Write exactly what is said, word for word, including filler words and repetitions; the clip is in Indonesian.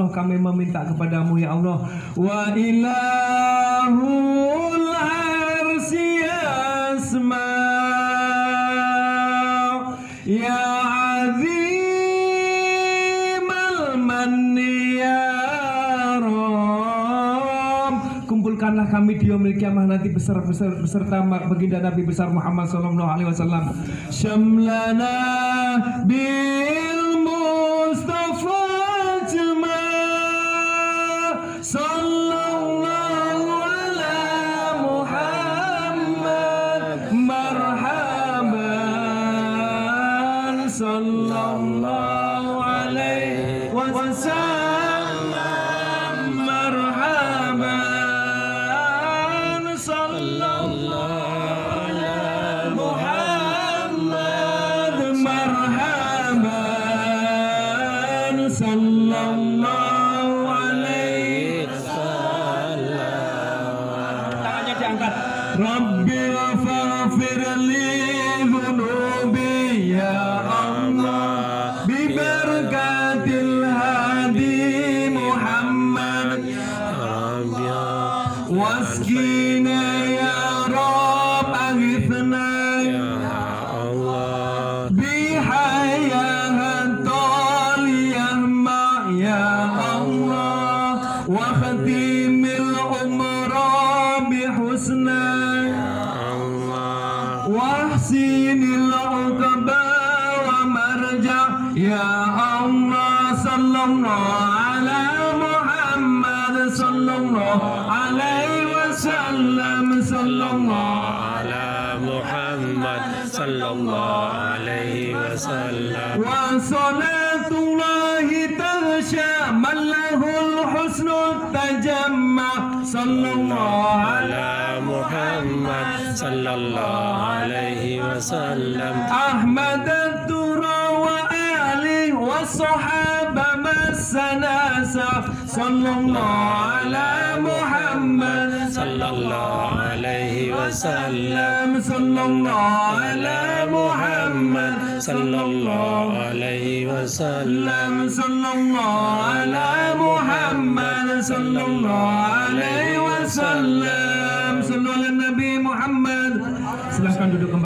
Allah kami meminta kepadamu ya Allah. Wa ilahul arsy asma ya azimal manni ya Rabb. Kumpulkanlah kami di yaumil kiamah nanti besar besar beserta baginda Nabi besar Muhammad sallallahu alaihi wasallam. Syamlana bil Mustafa jama sallallahu ala Muhammad marhaban sallallahu alaihi wasallam marhaban sallallahu ala Muhammad marhaban sallallahu alaihi wasallam. Tangannya diangkat. Rabbil faghfir li dhunubi ya Allah bi barakatil hadi Muhammad waskina ya Rabb aghithna ya Allah bihayatul yahma ya Allah wa khatimil umra bihusna ya Allah wahsinil uqba wa marja ya Allah sallallahu ala Muhammad sallallahu alaihi wasallam sallallahu ala Muhammad sallallahu alaihi wasallam wa salatullahi taghsha man lahul husnu tajamma sallallahu ala Muhammad sallallahu alaihi wasallam Ahmad ad-dura wa ali wa sahaba masanasa sallallahu ala Muhammad sallallahu alaihi wasallam sallallahu ala Muhammad sallallahu alaihi wasallam sallallahu ala Muhammad sallallahu alaihi wasallam sallallahu ala Nabi Muhammad. Silahkan duduk kembali.